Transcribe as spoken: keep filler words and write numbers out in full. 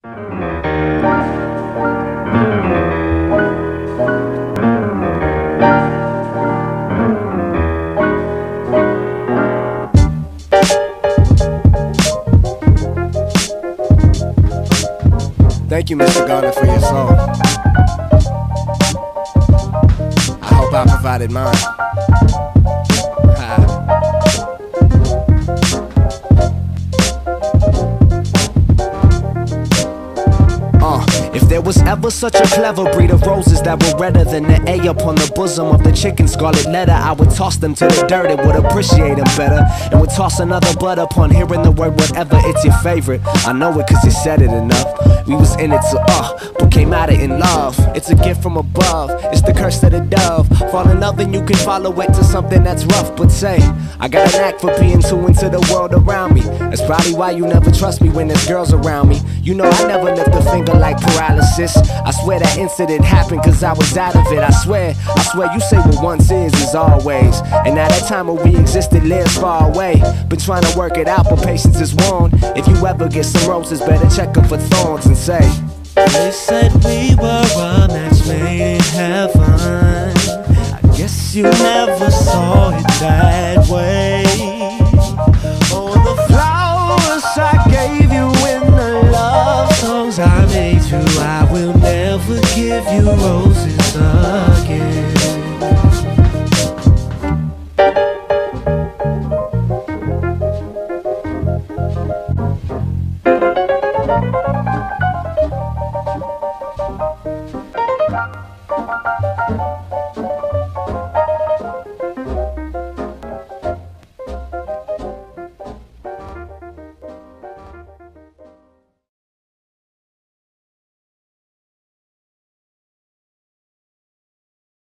Thank you, Mister Garner, for your song. I hope I provided mine. Uh, if there was ever such a clever breed of roses that were redder than the A upon the bosom of the chicken scarlet letter, I would toss them to the dirt and would appreciate them better, and would toss another bud upon hearing the word whatever. It's your favorite, I know it cause you said it enough. We was in it to uh, but came out it in love. It's a gift from above, it's the curse of the dove. Fall in love and you can follow it to something that's rough. But say, I got a knack for being too into the world around me. That's probably why you never trust me when there's girls around me. You know I never lift a finger like paralysis. I swear that incident happened cause I was out of it. I swear, I swear you say what once is is always. And now that time when we existed lives far away. Been trying to work it out but patience is worn. If you ever get some roses, better check them for thorns and say, they said we were a match made in heaven. I guess you never saw it that way.